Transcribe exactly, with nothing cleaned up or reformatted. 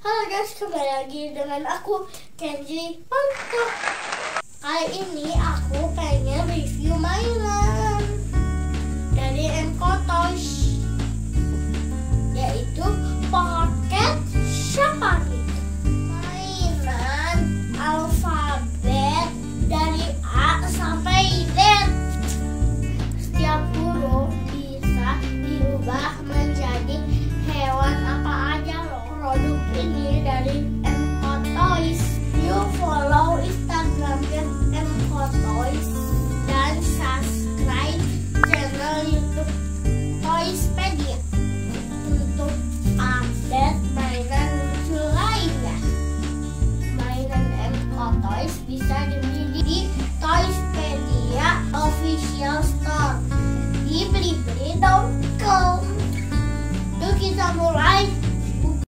Halo guys, kembali lagi dengan aku Kenji Panto. Kali ini aku pengen review mainan dari M-Co Toys, yaitu Pocket Safari. Mainan alfabet dari A sampai Z. Setiap huruf bisa diubah menjadi hewan apa aja loh. Produk ini dari M-Co Toys. You follow Instagramnya M-Co Toys dan subscribe channel YouTube Toyspedia untuk update mainan lucu lainnya. Mainan M-Co Toys bisa dibeli di Toyspedia Official Store di blibli dot com. Yuk kita mulai.